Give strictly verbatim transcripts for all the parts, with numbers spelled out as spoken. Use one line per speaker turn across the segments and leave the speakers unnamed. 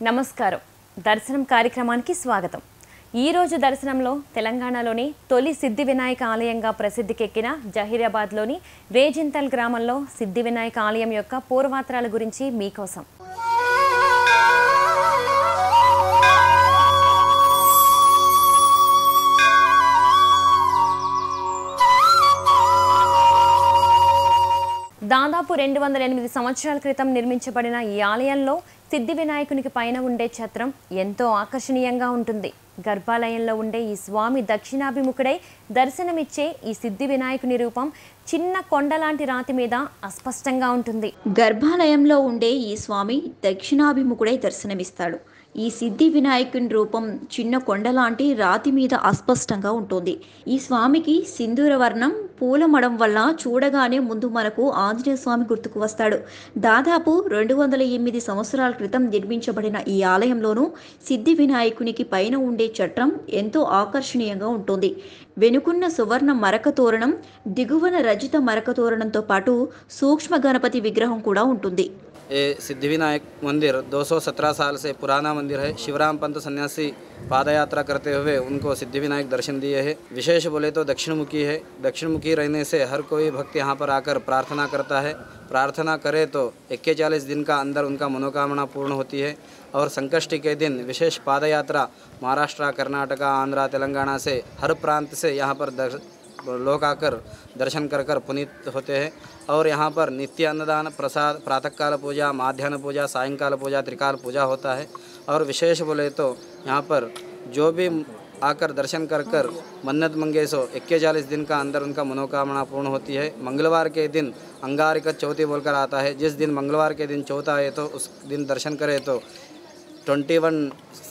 నమస్కారం దర్శనం కార్యక్రమానికి స్వాగతం। ఈ రోజు దర్శనంలో తెలంగాణలోని తొలి సిద్ధి వినాయక ఆలయంగా ప్రసిద్ధికెక్కిన జహీరాబాద్లోని రేజింతల్ గ్రామంలో సిద్ధి వినాయక ఆలయం యొక్క పూర్వాత్రాల గురించి మీకోసం। దాదాపు రెండు వందల ఎనిమిది సంవత్సరాల క్రితం నిర్మించబడిన ఈ ఆలయంలో సిద్ధి వినాయకునికి పైన ఉండే ఛత్రం ఎంతో ఆకర్షణీయంగా ఉంటుంది। గర్భాలయంలో ఉండే ఈ స్వామి దక్షిణాభిముఖుడై దర్శనమిచ్చే ఈ సిద్ధి వినాయకుని రూపం చిన్న కొండలాంటి రాతి మీద అస్పష్టంగా ఉంటుంది।
గర్భాలయంలో ఉండే ఈ స్వామి దక్షిణాభిముఖుడై దర్శనమిస్తాడు। ఈ సిద్ధి వినాయకుని రూపం చిన్న కొండలాంటి రాతి మీద అస్పష్టంగా ఉంటుంది। ఈ స్వామికి సింధూర వర్ణం పూలమడం వల్ల చూడగానే ముందు మనకు ఆంజనేయ స్వామి గుర్తుకు వస్తాడు। దాదాపు రెండు వందల ఎనిమిది సంవత్సరాల క్రితం నిర్మించబడిన ఈ ఆలయంలోనూ సిద్ధి వినాయకునికి పైన ఉండే చట్రం ఎంతో ఆకర్షణీయంగా ఉంటుంది। వెనుకున్న సువర్ణ మరక తోరణం, దిగువన రజిత మరక తోరణంతో పాటు సూక్ష్మ గణపతి విగ్రహం కూడా ఉంటుంది।
ये सिद्धिविनायक मंदिर दो सौ सत्रह साल से पुराना मंदिर है। शिवराम पंत सन्यासी पादयात्रा करते हुए उनको सिद्धिविनायक दर्शन दिए हैं। विशेष बोले तो दक्षिणमुखी है। दक्षिणमुखी रहने से हर कोई भक्त यहाँ पर आकर प्रार्थना करता है। प्रार्थना करे तो इक्कीस दिन का अंदर उनका मनोकामना पूर्ण होती है। और संकष्टी के दिन विशेष पादयात्रा महाराष्ट्र, कर्नाटका, आंध्रा, तेलंगाना से हर प्रांत से यहाँ पर लोग आकर दर्शन कर कर पुनीत होते हैं। और यहाँ पर नित्य अन्नदान, प्रसाद, प्रातःकाल पूजा, माध्याह्न पूजा, सायंकाल पूजा, त्रिकाल पूजा होता है। और विशेष बोले तो यहाँ पर जो भी आकर दर्शन कर कर मन्नत मंगे सो इक्कीस दिन का अंदर उनका मनोकामना पूर्ण होती है। मंगलवार के दिन अंगारिक चौथी बोलकर आता है। जिस दिन मंगलवार के दिन चौथा है तो उस दिन दर्शन करे तो ट्वेंटी वन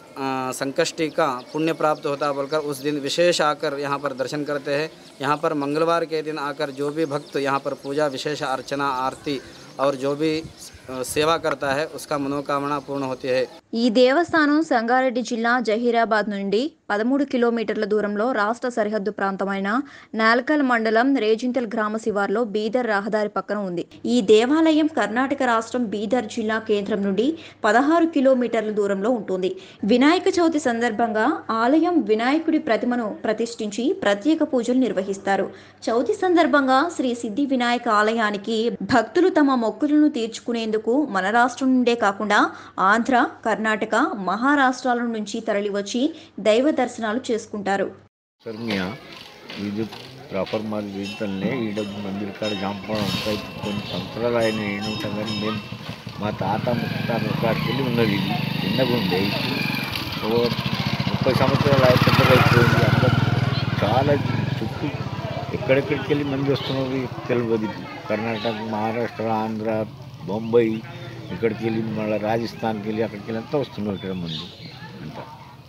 संकष्टी का पुण्य प्राप्त होता बोलकर उस दिन विशेष आकर यहाँ पर दर्शन करते हैं। यहाँ पर मंगलवार के दिन आकर जो भी भक्त यहाँ पर पूजा, विशेष अर्चना, आरती और जो भी సేవ करता है उसका मनोकामना पूर्ण होती है।
ఈ దేవస్థానం సంగారెడ్డి జిల్లా జహీరాబాద్ నుండి పదమూడు కిలోమీటర్ల దూరంలో రాష్ట్ర సరిహద్దు ప్రాంతమైన నాల్కల్ మండలం రేజింతల్ గ్రామ శివార్లో బీదర్ రహదారి పక్కన ఉంది। ఈ దేవాలయం కర్ణాటక రాష్ట్రం బీదర్ జిల్లా కేంద్రం నుండి పదహారు కిలోమీటర్ల దూరంలో ఉంటుంది। వినాయక చవితి సందర్భంగా ఆలయం వినాయకుడి ప్రతిమను ప్రతిష్ఠించి ప్రత్యేక పూజలు నిర్వహిస్తారు। చవితి సందర్భంగా శ్రీ సిద్ధి వినాయక ఆలయానికి భక్తులు తమ మొక్కులను తీర్చుకునేందుకు మన రాష్ట్రం నుండే కాకుండా ఆంధ్ర, కర్ణాటక, మహారాష్ట్రాల నుంచి తరలివచ్చి దైవ దర్శనాలు చేసుకుంటారు।
सर मियाँ ये जो ప్రాపర్ మాది వీటితోనే ఈ డబ్బు మందిర్ కాడ జాంపడం ఉంటాయి। కొన్ని సంప్రదాయాలు ఏంటంటే కానీ మేము మా తాత ముత్తాతల కాడికి వెళ్ళి ఉన్నది। ఇది చిన్నగా ఉండే ఇప్పుడు ముప్పై సంవత్సరాలు పెద్దగా అయిపోయింది। అందరూ చాలా చుట్టూ ఎక్కడెక్కడికి వెళ్ళి మంది వస్తున్నది తెలియదు। కర్ణాటక, మహారాష్ట్ర, ఆంధ్ర, బొంబాయి ఇక్కడికి వెళ్ళి మళ్ళీ రాజస్థాన్కి వెళ్ళి అక్కడికి వెళ్ళి అంతా వస్తున్నారు ఇక్కడ మంది అంతా।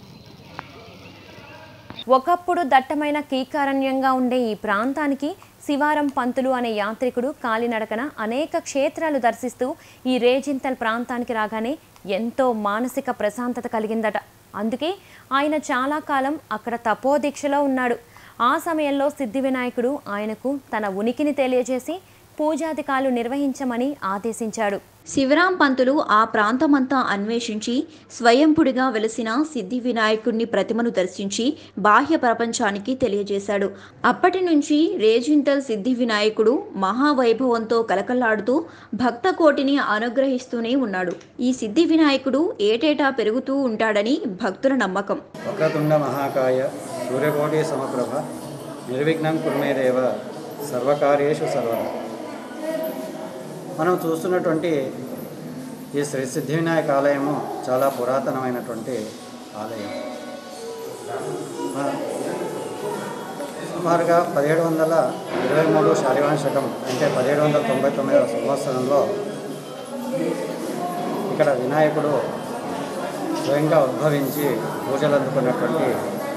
ఒకప్పుడు దట్టమైన కీకారణ్యంగా ఉండే ఈ ప్రాంతానికి శివారం పంతులు అనే యాత్రికుడు కాలినడకన అనేక క్షేత్రాలు దర్శిస్తూ ఈ రేజింతల్ ప్రాంతానికి రాగానే ఎంతో మానసిక ప్రశాంతత కలిగిందట। అందుకే ఆయన చాలా కాలం అక్కడ తపోదీక్షలో ఉన్నాడు। ఆ సమయంలో సిద్ధి వినాయకుడు ఆయనకు తన ఉనికిని తెలియజేసి పూజాధికాలు నిర్వహించమని ఆదేశించాడు।
శివరాం పంతులు ఆ ప్రాంతమంతా అన్వేషించి స్వయంపుడిగా వెలిసిన సిద్ధి వినాయకుడిని ప్రతిమను దర్శించి బాహ్య ప్రపంచానికి తెలియజేశాడు। అప్పటి నుంచి రేజింతల్ సిద్ధి వినాయకుడు మహావైభవంతో కలకల్లాడుతూ భక్త కోటిని అనుగ్రహిస్తూనే ఉన్నాడు। ఈ సిద్ధి వినాయకుడు ఏటేటా పెరుగుతూ ఉంటాడని భక్తుల నమ్మకం।
వక్రతుండ మహాకాయ సూర్యకోటి సమప్రభ నిర్విఘ్నం కుర్మే దేవ సర్వకార్యేషు సర్వదా। మనం చూస్తున్నటువంటి ఈ శ్రీ సిద్ధి వినాయక ఆలయము చాలా పురాతనమైనటువంటి ఆలయం। సుమారుగా పదిహేడు వందల ఇరవై మూడు శాలివాంశకం అంటే పదిహేడు వందల తొంభై తొమ్మిదవ సంవత్సరంలో ఇక్కడ వినాయకుడు స్వయంగా ఉద్భవించి పూజలు అందుకున్నటువంటి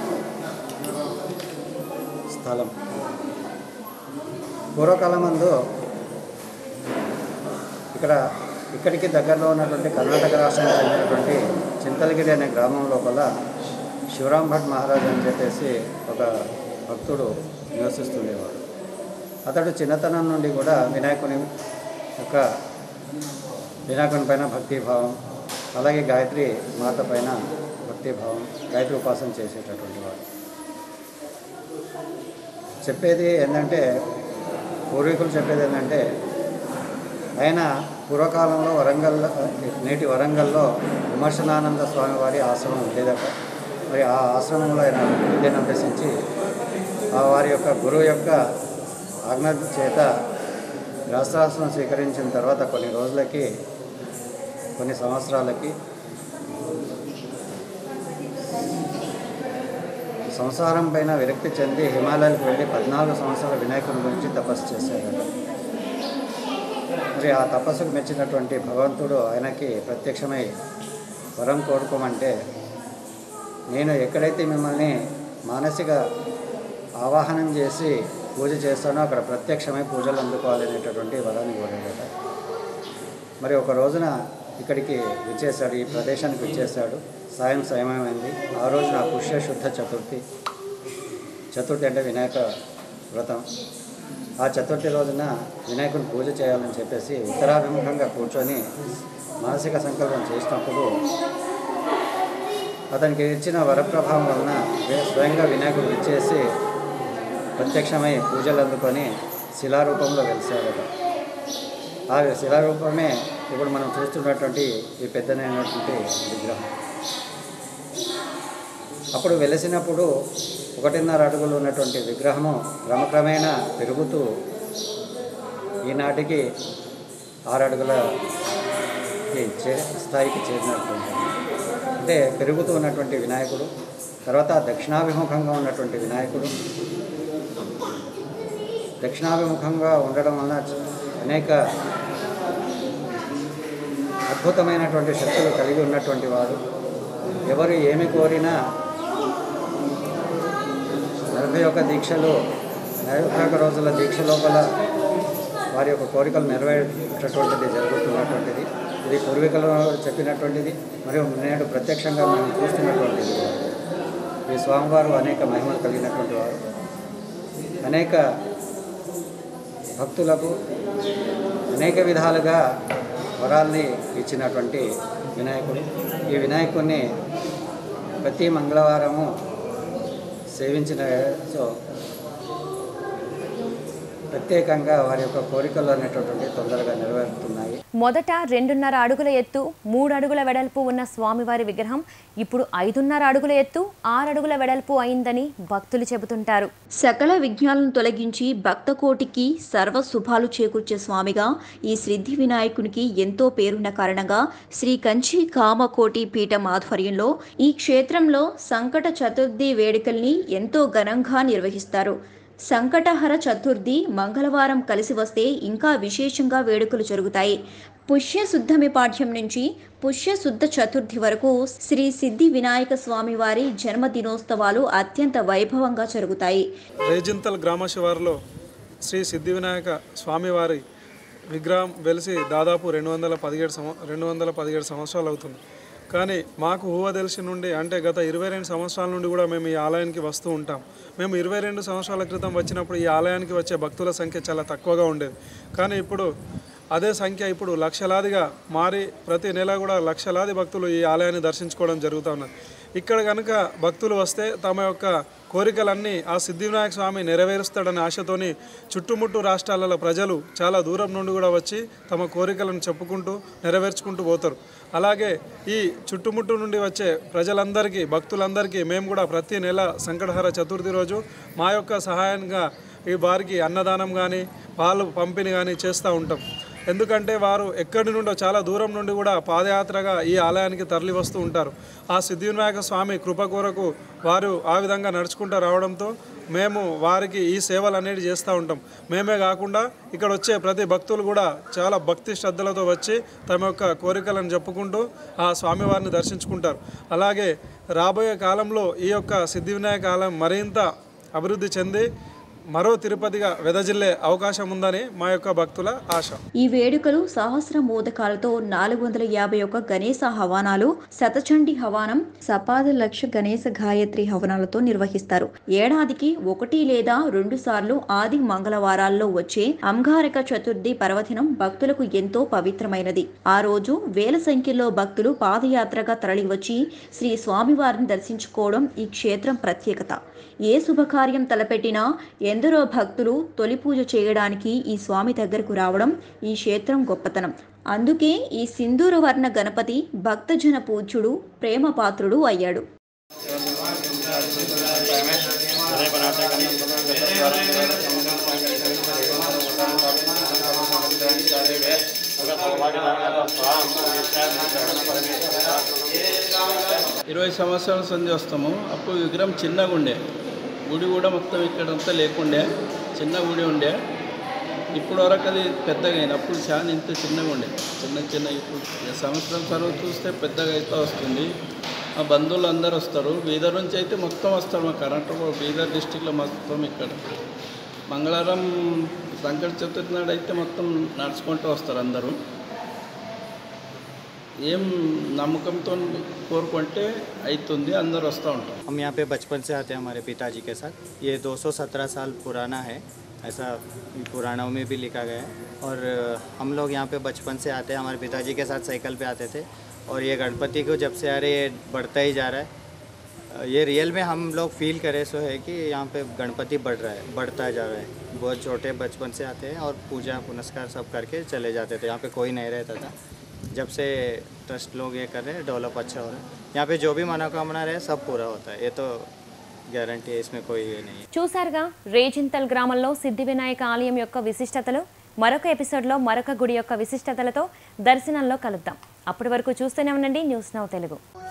స్థలం। పూర్వకాలమందు ఇక్కడ ఇక్కడికి దగ్గరలో ఉన్నటువంటి కర్ణాటక రాష్ట్రానికి చెందినటువంటి చింతలగిరి అనే గ్రామం లోపల శివరాం భట్ మహారాజ్ అని చెప్పేసి ఒక భక్తుడు నివసిస్తుండేవాడు। అతడు చిన్నతనం నుండి కూడా వినాయకుని యొక్క వినాయకుని పైన భక్తిభావం, అలాగే గాయత్రి మాత పైన భక్తిభావం, గాయత్రి ఉపాసన చేసేటటువంటి వాడు. చెప్పేది ఏంటంటే, పూర్వీకులు చెప్పేది ఏంటంటే, ఆయన పూర్వకాలంలో వరంగల్ నేటి వరంగల్లో విమర్శనానంద స్వామి వారి ఆశ్రమం ఉండేదట. మరి ఆ ఆశ్రమంలో ఆయన విద్యను అభ్యసించి ఆ వారి యొక్క గురువు యొక్క ఆజ్ఞ చేత గృహస్థాశ్రమం స్వీకరించిన తర్వాత కొన్ని రోజులకి కొన్ని సంవత్సరాలకి సంసారం పైన విరక్తి చెంది హిమాలయాలకు వెళ్ళి పద్నాలుగు సంవత్సరాల వినాయకుని గురించి తపస్సు చేశాడు. మరి ఆ తపస్సుకు మెచ్చినటువంటి భగవంతుడు ఆయనకి ప్రత్యక్షమై వరం కోరుకోమంటే, నేను ఎక్కడైతే మిమ్మల్ని మానసిక ఆవాహనం చేసి పూజ చేస్తానో అక్కడ ప్రత్యక్షమై పూజలు అందుకోవాలనేటటువంటి వరాన్ని కోరాడట. మరి ఒక రోజున ఇక్కడికి విచ్చేశాడు, ఈ ప్రదేశానికి విచ్చేశాడు. సాయం సమయమైంది. ఆ రోజున పుష్య శుద్ధ చతుర్థి. చతుర్థి అంటే వినాయక వ్రతం. ఆ చతుర్థి రోజున వినాయకుని పూజ చేయాలని చెప్పేసి ఉత్తరాభిముఖంగా కూర్చొని మానసిక సంకల్పం చేసినప్పుడు అతనికి ఇచ్చిన వరప్రభావం వలన స్వయంగా వినాయకుడు విచ్చేసి ప్రత్యక్షమై పూజలు అందుకొని శిలారూపంలో వెలిసాడట. ఆ శిలారూపమే ఇప్పుడు మనం చూస్తున్నటువంటి ఈ పెద్దనైనటువంటి విగ్రహం. అప్పుడు వెలిసినప్పుడు ఒకటిన్నర అడుగులు ఉన్నటువంటి విగ్రహము క్రమక్రమేణా పెరుగుతూ ఈనాటికి ఆరు అడుగుల చే స్థాయికి చేరినటువంటి, అంటే పెరుగుతూ ఉన్నటువంటి వినాయకుడు. తర్వాత దక్షిణాభిముఖంగా ఉన్నటువంటి వినాయకుడు. దక్షిణాభిముఖంగా ఉండడం వలన అనేక అద్భుతమైనటువంటి శక్తులు కలిగి ఉన్నటువంటి వాడు. ఎవరు ఏమి కోరినా నలభై ఒక్క దీక్షలు నలభై ఒక్క రోజుల దీక్ష లోపల వారి యొక్క కోరికలు నెరవేరేటటువంటిది జరుగుతున్నటువంటిది. ఇది పూర్వీకులు చెప్పినటువంటిది మరియు నేడు ప్రత్యక్షంగా మనం చూస్తున్నటువంటిది. ఈ స్వామివారు అనేక మహిమలు కలిగినటువంటి వారు. అనేక భక్తులకు అనేక విధాలుగా వరాల్ని ఇచ్చినటువంటి వినాయకుడు. ఈ వినాయకుడిని ప్రతి మంగళవారము సేవించిన సో ప్రత్యేకంగా వారి యొక్క కోరికలు అనేటటువంటి తొందరగా నెరవేరుతున్నాయి.
మొదట రెండున్నర అడుగుల ఎత్తు, మూడు అడుగుల వెడల్పు ఉన్న స్వామివారి విగ్రహం ఇప్పుడు ఐదున్నర అడుగుల ఎత్తు, ఆరు అడుగుల వెడల్పు అయిందని భక్తులు చెబుతుంటారు.
సకల విఘ్నాలను తొలగించి భక్త కోటికి సర్వ శుభాలు చేకూర్చే స్వామిగా ఈ సిద్ధి వినాయకునికి ఎంతో పేరున్న కారణంగా శ్రీ కంచి కామకోటి పీఠం ఆధ్వర్యంలో ఈ క్షేత్రంలో సంకట చతుర్థి వేడుకల్ని ఎంతో ఘనంగా నిర్వహిస్తారు. సంకటహర చతుర్థి మంగళవారం కలిసి వస్తే ఇంకా విశేషంగా వేడుకలు జరుగుతాయి. పుష్యశుద్ధమి పాఠ్యం నుంచి పుష్యశుద్ధ చతుర్థి వరకు శ్రీ సిద్ధి వినాయక స్వామి వారి జన్మదినోత్సవాలు అత్యంత వైభవంగా జరుగుతాయి.
రేజింతల్ గ్రామ శివారులో శ్రీ సిద్ధి వినాయక స్వామివారి విగ్రహం వెలిసి దాదాపు రెండు వందల పదిహేడు సంవ రెండు వందల పదిహేడు సంవత్సరాలు అవుతుంది. కానీ మాకు ఊహ తెలిసి నుండి అంటే గత ఇరవై రెండు సంవత్సరాల నుండి కూడా మేము ఈ ఆలయానికి వస్తూ ఉంటాం. మేము ఇరవై రెండు సంవత్సరాల క్రితం వచ్చినప్పుడు ఈ ఆలయానికి వచ్చే భక్తుల సంఖ్య చాలా తక్కువగా ఉండేది. కానీ ఇప్పుడు అదే సంఖ్య ఇప్పుడు లక్షలాదిగా మారి ప్రతి నెల కూడా లక్షలాది భక్తులు ఈ ఆలయాన్ని దర్శించుకోవడం జరుగుతూ ఉన్నది. ఇక్కడ కనుక భక్తులు వస్తే తమ యొక్క కోరికలన్నీ ఆ సిద్ధివినాయక స్వామి నెరవేరుస్తాడనే ఆశతోని చుట్టుముట్టు రాష్ట్రాల ప్రజలు చాలా దూరం నుండి కూడా వచ్చి తమ కోరికలను చెప్పుకుంటూ నెరవేర్చుకుంటూ పోతారు. అలాగే ఈ చుట్టుముట్టు నుండి వచ్చే ప్రజలందరికీ భక్తులందరికీ మేము కూడా ప్రతి నెల సంకటహర చతుర్థి రోజు మా యొక్క సహాయంగా ఈ వారికి అన్నదానం కానీ పాలు పంపిణీ కానీ చేస్తూ ఉంటాం. ఎందుకంటే వారు ఎక్కడి నుండో చాలా దూరం నుండి కూడా పాదయాత్రగా ఈ ఆలయానికి తరలి వస్తూ ఉంటారు. ఆ సిద్ధివినాయక స్వామి కృప కొరకు వారు ఆ విధంగా నడుచుకుంటూ రావడంతో మేము వారికి ఈ సేవలు అనేవి చేస్తూ ఉంటాం. మేమే కాకుండా ఇక్కడ వచ్చే ప్రతి భక్తులు కూడా చాలా భక్తి శ్రద్ధలతో వచ్చి తమ యొక్క కోరికలను చెప్పుకుంటూ ఆ స్వామివారిని దర్శించుకుంటారు. అలాగే రాబోయే కాలంలో ఈ యొక్క సిద్ధివినాయక ఆలయం మరింత అభివృద్ధి చెంది మరో తిరుపతిగా వెదజిల్లే అవకాశం ఉందని మా యొక్క భక్తుల ఆశ.
ఈ వేడుకలు సహస్ర మోదకాలతో నాలుగు వందల యాభై ఒక్క గణేశ హవానాలు, శతచండి హవానం, సపాద లక్ష గణేశ గాయత్రి హవనాలతో నిర్వహిస్తారు. ఏడాదికి ఒకటి లేదా రెండు సార్లు ఆది మంగళవారాల్లో వచ్చే అంగారక చతుర్థి పర్వదినం భక్తులకు ఎంతో పవిత్రమైనది. ఆ రోజు వేల సంఖ్యలో భక్తులు పాదయాత్రగా తరలివచ్చి శ్రీ స్వామివారిని దర్శించుకోవడం ఈ క్షేత్రం ప్రత్యేకత. ఏ శుభకార్యం తలపెట్టినా ఎందరో భక్తులు తొలి పూజ చేయడానికి ఈ స్వామి దగ్గరకు రావడం ఈ క్షేత్రం గొప్పతనం. అందుకే ఈ సింధూర వర్ణ గణపతి భక్తజన పూజ్యుడు, ప్రేమ పాత్రుడు అయ్యాడు.
ఇరవై సంవత్సరాల సంధి వస్తాము. అప్పుడు విగ్రహం చిన్నగా ఉండే, గుడి కూడా మొత్తం ఇక్కడంతా లేకుండే, చిన్న గుడి ఉండే. ఇప్పుడు వరకు అది పెద్దగా అయింది. అప్పుడు చాలా ఇంత చిన్నగా ఉండే, చిన్న చిన్న. ఇప్పుడు సంవత్సరం తర్వాత చూస్తే పెద్దగా అయితే వస్తుంది. మా బంధువులు అందరు వస్తారు. బీదర్ నుంచి అయితే మొత్తం వస్తారు. మా కర్ణాటక బీదర్ డిస్టిక్లో మొత్తం ఇక్కడ మంగళవారం సంకట చతుర్థి నాడు అయితే మొత్తం నడుచుకుంటూ వస్తారు అందరూ. ఏం నమ్మకంతో కోరుకుంటే అవుతుంది, అందరు వస్తూ ఉంటాం.
हम यहाँ पे बचपन से आते हैं हमारे पिताजी के साथ. ये दो सौ सत्रह साल पुराना है, ऐसा पुराणों में भी लिखा गया है. और हम लोग यहाँ पे बचपन से आते हैं, हमारे पिताजी के साथ साइकिल पे आते थे. और ये गणपति को जब से आ रहे ये बढ़ता ही जा रहा है. ये रियल में हम लोग फील करे सो है कि यहाँ पे गणपति बढ़ रहा है, बढ़ता जा रहा है. बहुत छोटे बचपन से आते हैं और पूजा पुनस्कार सब करके चले जाते थे. यहाँ पे कोई नहीं रहता था. जब से ट्रस्ट लोग ये कर रहे हैं, डेवलप अच्छा हो रहा है. यहाँ पे जो भी मनोकामना रहे सब पूरा होता है. ये तो గ్యారంటీ है, इसमें कोई ये नहीं है.
చూసారుగా రేజింతల్ గ్రామంలో సిద్ధి వినాయక ఆలయం యొక్క విశిష్టతలు. మరొక ఎపిసోడ్లో మరొక గుడి యొక్క విశిష్టతలతో దర్శనంలో కలుద్దాం. అప్పటి వరకు చూస్తూనే ఉండండి న్యూస్ నౌ తెలుగు.